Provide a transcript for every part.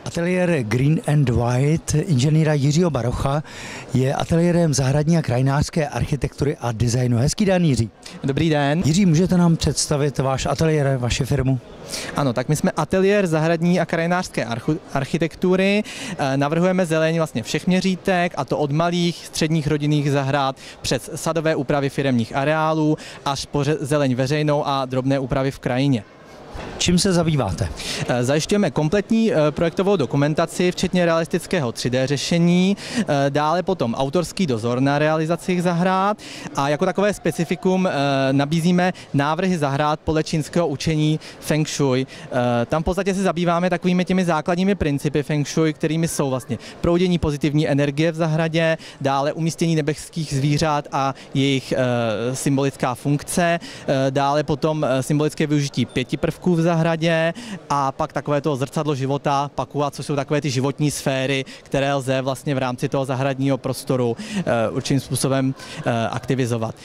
Ateliér Green and White inženýra Jiřího Barocha je ateliérem zahradní a krajinářské architektury a designu. Hezký den, Jiří. Dobrý den. Jiří, můžete nám představit váš ateliér, vaši firmu? Ano, tak my jsme ateliér zahradní a krajinářské architektury. Navrhujeme zeleň vlastně všech měřítek, a to od malých, středních rodinných zahrad přes sadové úpravy firemních areálů až po zeleň veřejnou a drobné úpravy v krajině. Čím se zabýváte? Zajišťujeme kompletní projektovou dokumentaci, včetně realistického 3D řešení, dále potom autorský dozor na realizacích zahrad a jako takové specifikum nabízíme návrhy zahrad podle čínského učení Feng Shui. Tam v podstatě se zabýváme takovými těmi základními principy Feng Shui, kterými jsou vlastně proudění pozitivní energie v zahradě, dále umístění nebeských zvířat a jejich symbolická funkce, dále potom symbolické využití 5 prvků v zahradě a pak takové to zrcadlo života, pakua, což jsou takové ty životní sféry, které lze vlastně v rámci toho zahradního prostoru určitým způsobem aktivizovat.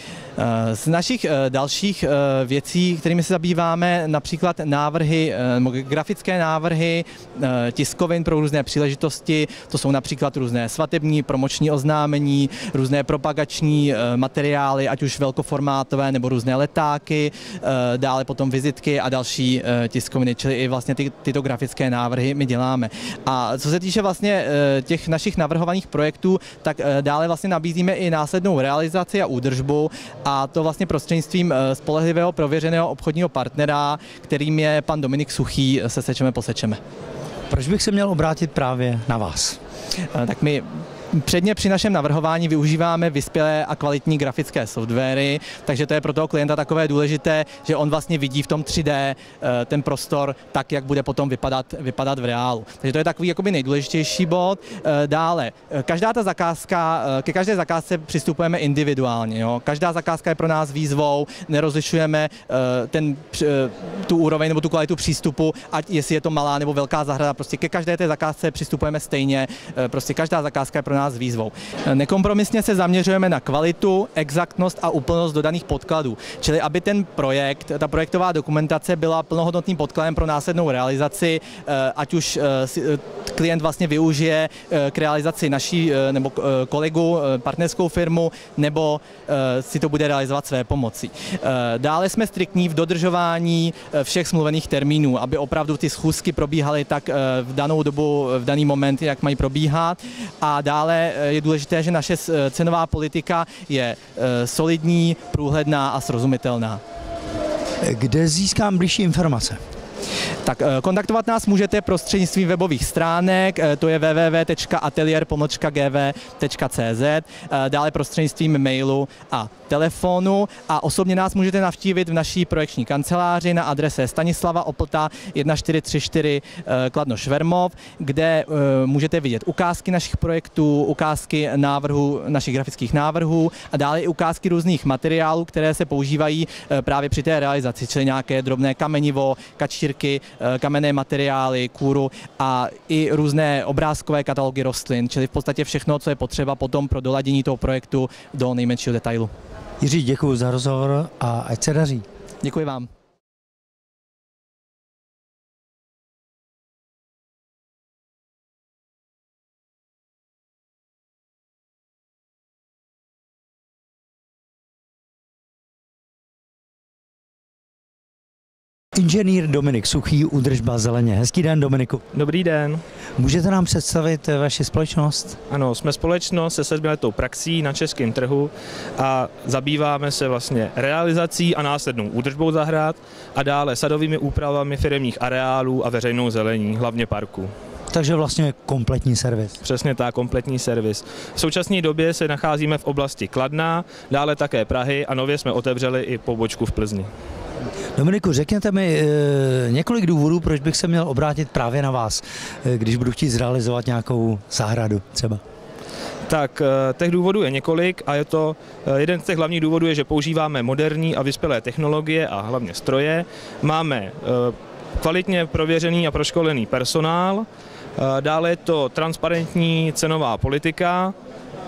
Z našich dalších věcí, kterými se zabýváme, například návrhy, grafické návrhy tiskovin pro různé příležitosti, to jsou například různé svatební, promoční oznámení, různé propagační materiály, ať už velkoformátové nebo různé letáky, dále potom vizitky a další tiskoviny, čili i vlastně tyto grafické návrhy my děláme. A co se týče vlastně těch našich navrhovaných projektů, tak dále vlastně nabízíme i následnou realizaci a údržbu, a to vlastně prostřednictvím spolehlivého prověřeného obchodního partnera, kterým je pan Dominik Suchý se Sečeme posečeme. Proč bych se měl obrátit právě na vás? Tak my předně při našem navrhování využíváme vyspělé a kvalitní grafické softwary, takže to je pro toho klienta takové důležité, že on vlastně vidí v tom 3D ten prostor tak, jak bude potom vypadat v reálu. Takže to je takový jakoby nejdůležitější bod. Dále, každá ta zakázka, ke každé zakázce přistupujeme individuálně. Jo? Každá zakázka je pro nás výzvou, nerozlišujeme tu úroveň nebo tu kvalitu přístupu, ať jestli je to malá nebo velká zahrada, prostě ke každé té zakázce přistupujeme stejně, prostě každá zakázka je pro nás výzvou. Nekompromisně se zaměřujeme na kvalitu, exaktnost a úplnost dodaných podkladů, čili aby ten projekt, ta projektová dokumentace byla plnohodnotným podkladem pro následnou realizaci, ať už klient vlastně využije k realizaci naší nebo kolegu, partnerskou firmu, nebo si to bude realizovat své pomocí. Dále jsme striktní v dodržování všech smluvených termínů, aby opravdu ty schůzky probíhaly tak v danou dobu, v daný moment, jak mají probíhat, a dále je důležité, že naše cenová politika je solidní, průhledná a srozumitelná. Kde získám bližší informace? Tak kontaktovat nás můžete prostřednictvím webových stránek, to je www.atelier-gv.cz, dále prostřednictvím mailu a telefonu, a osobně nás můžete navštívit v naší projekční kanceláři na adrese Stanislava Oplta 1434 Kladno Švermov, kde můžete vidět ukázky našich projektů, ukázky našich grafických návrhů a dále i ukázky různých materiálů, které se používají právě při té realizaci, čili nějaké drobné kamenivo, kačírky, kamenné materiály, kůru a i různé obrázkové katalogy rostlin, čili v podstatě všechno, co je potřeba potom pro doladění toho projektu do nejmenšího detailu. Jiří, děkuji za rozhovor a ať se daří. Děkuji vám. Inženýr Dominik Suchý, údržba zeleně. Hezký den, Dominiku. Dobrý den. Můžete nám představit vaši společnost? Ano, jsme společnost se 7letou praxí na českém trhu a zabýváme se vlastně realizací a následnou údržbou zahrad a dále sadovými úpravami firemních areálů a veřejnou zelení, hlavně parků. Takže vlastně kompletní servis. Přesně tak, kompletní servis. V současné době se nacházíme v oblasti Kladna, dále také Prahy a nově jsme otevřeli i pobočku v Plzni. Dominiku, řekněte mi několik důvodů, proč bych se měl obrátit právě na vás, když budu chtít zrealizovat nějakou zahradu třeba. Tak těch důvodů je několik a je to jeden z těch hlavních důvodů je, že používáme moderní a vyspělé technologie a hlavně stroje. Máme kvalitně prověřený a proškolený personál, dále je to transparentní cenová politika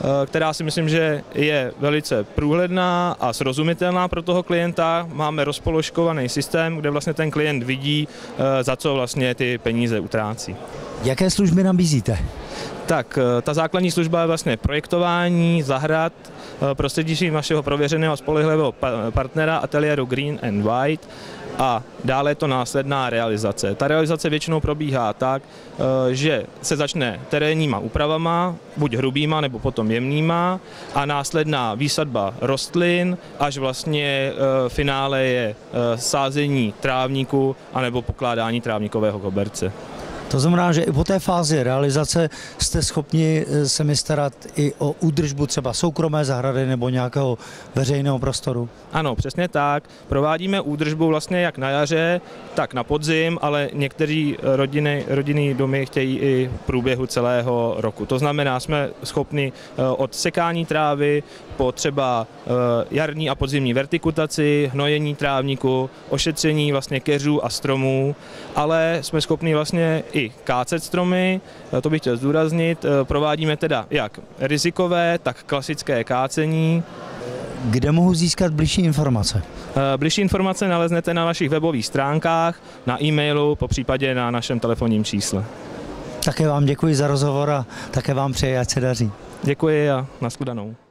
která si myslím, že je velice průhledná a srozumitelná pro toho klienta. Máme rozpoložkovaný systém, kde vlastně ten klient vidí, za co vlastně ty peníze utrácí. Jaké služby nabízíte? Tak, ta základní služba je vlastně projektování zahrad prostřednictvím našeho prověřeného spolehlivého partnera ateliéru Green and White a dále je to následná realizace. Ta realizace většinou probíhá tak, že se začne terénníma úpravama, buď hrubýma nebo potom jemnýma a následná výsadba rostlin, až vlastně finále je sázení trávníku anebo pokládání trávníkového koberce. To znamená, že i po té fázi realizace jste schopni se mi starat i o údržbu třeba soukromé zahrady nebo nějakého veřejného prostoru? Ano, přesně tak. Provádíme údržbu vlastně jak na jaře, tak na podzim, ale někteří rodinný domy chtějí i v průběhu celého roku. To znamená, jsme schopni od sekání trávy po třeba jarní a podzimní vertikutaci, hnojení trávníku, ošetření vlastně keřů a stromů, ale jsme schopni vlastně i kácet stromy, to bych chtěl zdůraznit. Provádíme teda jak rizikové, tak klasické kácení. Kde mohu získat bližší informace? Bližší informace naleznete na našich webových stránkách, na e-mailu, popřípadě na našem telefonním čísle. Také vám děkuji za rozhovor a také vám přeji, ať se daří. Děkuji a nashledanou.